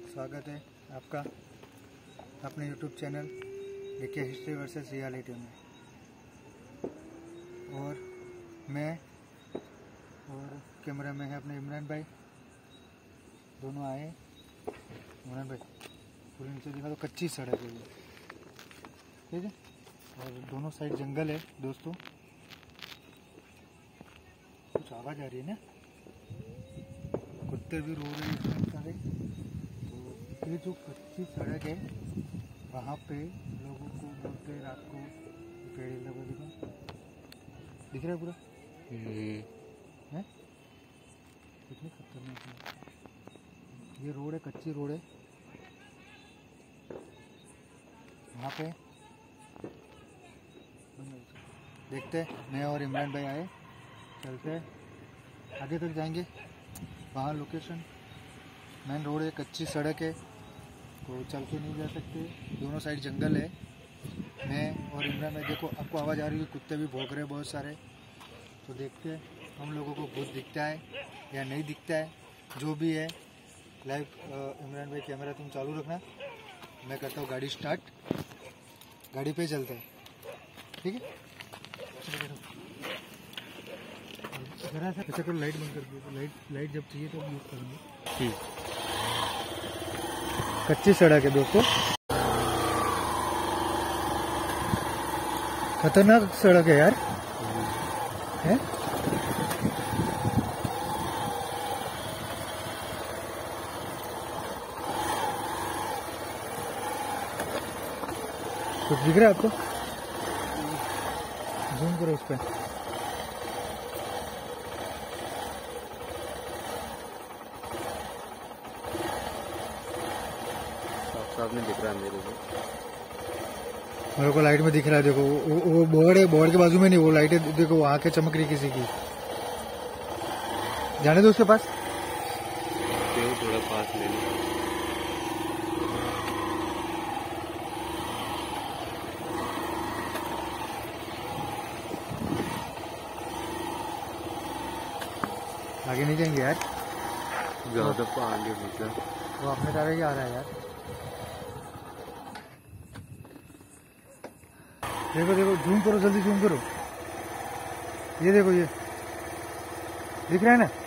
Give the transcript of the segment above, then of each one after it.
स्वागत है आपका अपने यूट्यूब चैनल देखिए हिस्ट्री वर्सेस रियलिटी में। और मैं और कैमरा में है अपने इमरान भाई, दोनों आए। इमरान भाई पूरे नीचे दिखा तो कच्ची सड़क है ये, ठीक है। और दोनों साइड जंगल है दोस्तों। कुछ आवाज़ आ रही है ना, कुत्ते भी रो रहे हैं सारे। तो ये जो कच्ची सड़क है वहाँ पे लोगों को बोलते हैं रात को पेड़ लगा दिख रहा है पूरा है। कितनी खतरनाक है ये रोड है, कच्ची रोड है वहाँ पे। देखते मैं और इमरान भाई आए, चलते आगे तक जाएंगे। वहाँ लोकेशन मेन रोड है, कच्ची सड़क है तो चल के नहीं जा सकते, दोनों साइड जंगल है। मैं और इमरान भाई देखो आपको आवाज़ आ रही है, कुत्ते भी भौंक रहे हैं बहुत सारे। तो देखते हैं हम लोगों को भूत दिखता है या नहीं दिखता है, जो भी है लाइव। इमरान भाई कैमरा तुम चालू रखना, मैं करता हूँ गाड़ी स्टार्ट, गाड़ी पे चलते हैं, ठीक है। जरा सा ऐसा करो, लाइट बंद कर दो, लाइट जब चाहिए तब यूज करेंगे। कच्ची सड़क है दोस्तों, खतरनाक सड़क है यार, है। कुछ दिख रहा है आपको? जूम करो उस पर। साफ नहीं दिख रहा है मेरे को लाइट में दिख रहा है। देखो वो बोर्ड है, बोर्ड के बाजू में नहीं, वो लाइटें देखो वहां के चमक रही किसी की। जाने दो उसके पास, थोड़ा पास ले लो। आगे नहीं जाएंगे यार, ज्यादा आगे मतलब वो अपने तरह ही आ रहा है यार। देखो देखो, जूम करो, जल्दी जूम करो। ये देखो, ये दिख रहा है ना,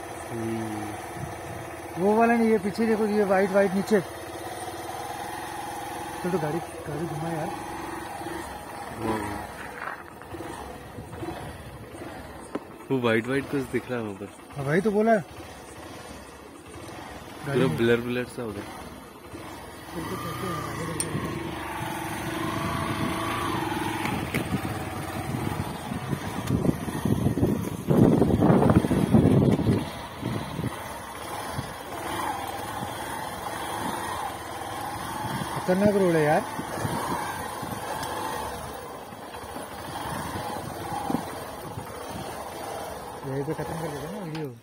वो वाला नहीं, ये पीछे देखो, ये वाइट वाइट नीचे। तो गाड़ी घुमा यार। वो वाइट कुछ दिख रहा है वहाँ पर। हाँ भाई तो बोला, पूरा ब्लर सा हो गया। खतरनाक रोड है यार। यही पे खत्म कर देते ना वीडियो।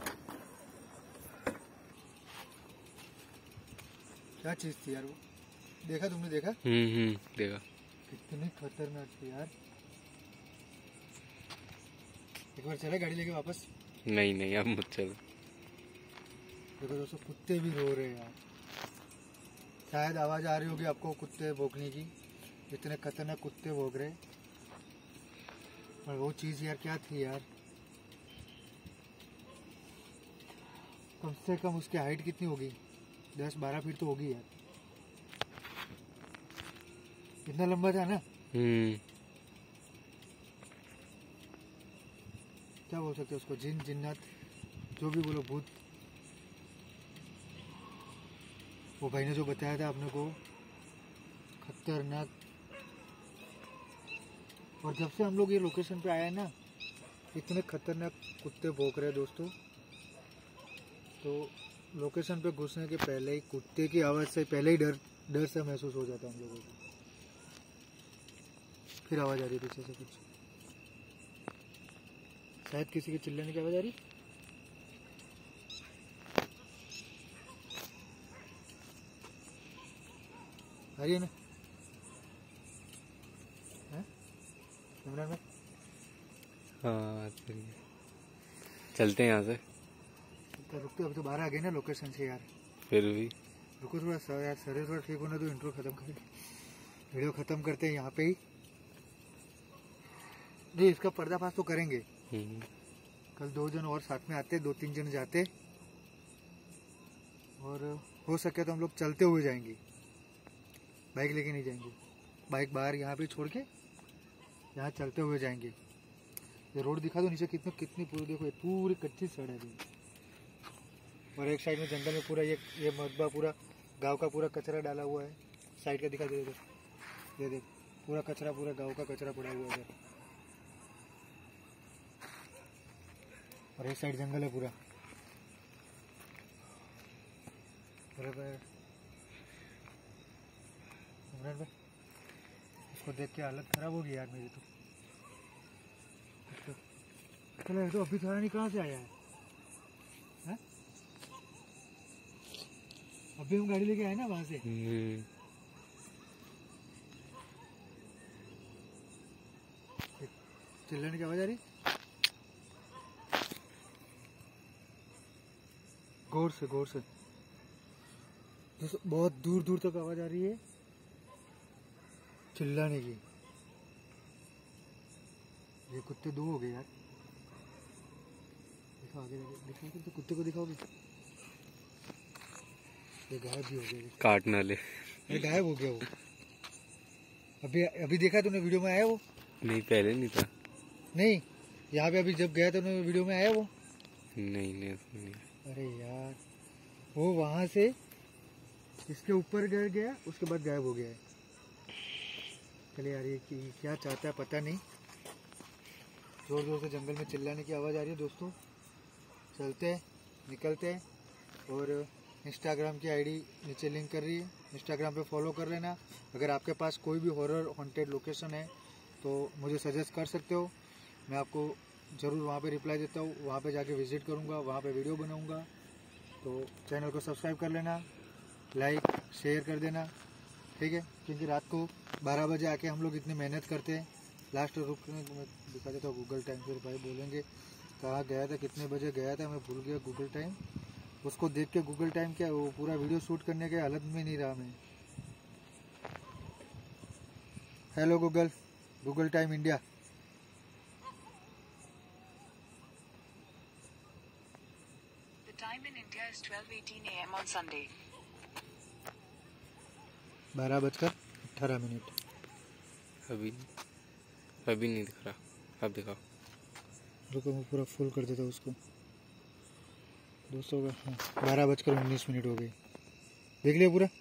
क्या चीज थी यार वो, देखा तुमने? देखा देखा। कितनी खतरनाक थी यार। एक बार चले गाड़ी लेके वापस? नहीं अब मत चलो। देखो दोस्तों, कुत्ते भी रो रहे हैं यार। शायद आवाज आ रही होगी आपको कुत्ते भौंकने की, इतने खतरनाक कुत्ते भौंक रहे। और वो चीज यार क्या थी यार, कम से कम उसकी हाइट कितनी होगी, 10-12 फीट तो होगी यार। इतना लंबा था ना। क्या बोल सकते हैं उसको, जिन जिन्नत जो भी बोलो, भूत। वो भाई ने जो बताया था आपने को, खतरनाक। और जब से हम लोग ये लोकेशन पे आए हैं ना, इतने खतरनाक कुत्ते भौंक रहे हैं दोस्तों। तो लोकेशन पे घुसने के पहले ही कुत्ते की आवाज़ से पहले ही डर सा महसूस हो जाता है हम लोगों को। फिर आवाज़ आ रही है पीछे से कुछ, शायद किसी के चिल्लाने की आवाज़ आ रही। आ रही है ना इमरान में? हाँ चलते हैं यहाँ से। रुकते, अब तो बाहर आ गए ना लोकेशन से यार। फिर भी रुको थोड़ा सा यार, शरीर थोड़ा ठीक होने दो, इंट्रो खत्म करें, वीडियो खत्म करते हैं यहाँ पे ही। नहीं, इसका पर्दाफाश तो करेंगे। कल 2 जन और साथ में आते, 2-3 जन जाते, और हो सके तो हम लोग चलते हुए जाएंगे, बाइक लेके नहीं जाएंगे। बाइक बाहर यहाँ पे छोड़ के यहाँ चलते हुए जाएंगे। ये रोड दिखा दो नीचे कितनी पूरी, देखो ये पूरी कच्ची सड़क है, और एक साइड में जंगल में पूरा ये मलबा, पूरा गांव का पूरा कचरा डाला हुआ है। साइड का दिखा दे, ये देख पूरा कचरा, पूरा गांव का कचरा पड़ा हुआ है। और एक साइड जंगल है पूरा। बराबर इमरान भाई, इसको देख के हालत खराब होगी यार मेरी तो। चलो तो अभी थोड़ा नहीं, कहाँ से आया है? अभी हम गाड़ी लेके आए ना वहां से। चिल्लाने की आवाज आ रही, गौर से बहुत दूर दूर तक आवाज आ रही है चिल्लाने की। ये कुत्ते 2 हो गए यार, देखो आगे दिखाओगे तो कुत्ते को दिखाओगे, ये गायब भी हो गया, काटने वाले। ये गायब हो गया वो। अभी देखा तूने वीडियो में आया वो? नहीं, पहले नहीं था। नहीं, यहाँ पे अभी जब गया था वीडियो में आया वो? नहीं। अरे यार, वो वहां से इसके ऊपर गया, उसके बाद गायब हो गया है। चले यार, ये क्या चाहता है पता नहीं। जोर जोर से जंगल में चिल्लाने की आवाज़ आ रही है दोस्तों। चलते हैं, निकलते हैं। और इंस्टाग्राम की आईडी नीचे लिंक कर रही है, इंस्टाग्राम पे फॉलो कर लेना। अगर आपके पास कोई भी हॉरर हॉन्टेड लोकेशन है तो मुझे सजेस्ट कर सकते हो, मैं आपको ज़रूर वहाँ पे रिप्लाई देता हूँ। वहाँ पे जाके विज़िट करूँगा, वहाँ पे वीडियो बनाऊँगा। तो चैनल को सब्सक्राइब कर लेना, लाइक शेयर कर देना, ठीक है? क्योंकि रात को 12 बजे आके हम लोग इतनी मेहनत करते हैं। लास्ट रुकने को मैं दिखा देता हूँ गूगल टाइम, फिर भाई बोलेंगे कहाँ गया था, कितने बजे गया था, मैं भूल गया गूगल टाइम। उसको देख के गूगल टाइम क्या, वो पूरा वीडियो शूट करने के हालत में नहीं रहा मैं। Hello Google time India. The time in India is 12:18 a.m. on Sunday. 12:18। अभी नहीं दिख रहा, अब दिखाओ। रुको मैं पूरा फुल कर देता हूँ उसको दोस्तों का। हाँ, 12:19 हो गए। देख लिया पूरा?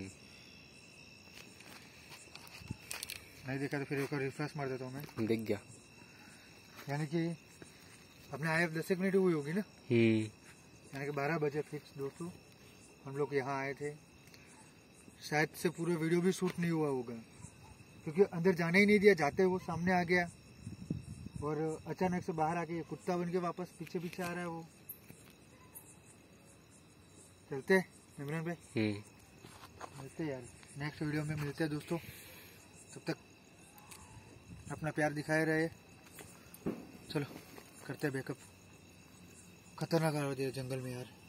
नहीं देखा तो फिर एक और रिफ्रेश मार देता हूँ मैं। दिख गया, यानी कि अपने आए 10 मिनट हुई होगी ना। यानी कि 12 बजे फिक्स दोस्तों हम लोग यहाँ आए थे। शायद से पूरा वीडियो भी शूट नहीं हुआ होगा, क्योंकि अंदर जाने ही नहीं दिया। जाते वो सामने आ गया, और अचानक से बाहर आके कुत्ता बन के वापस पीछे पीछे आ रहा है वो। चलते इमरान भाई, मिलते यार नेक्स्ट वीडियो में, मिलते हैं दोस्तों। तब तक अपना प्यार दिखाए रहे। चलो करते हैं बैकअप। खतरनाक आ रहा है जंगल में यार।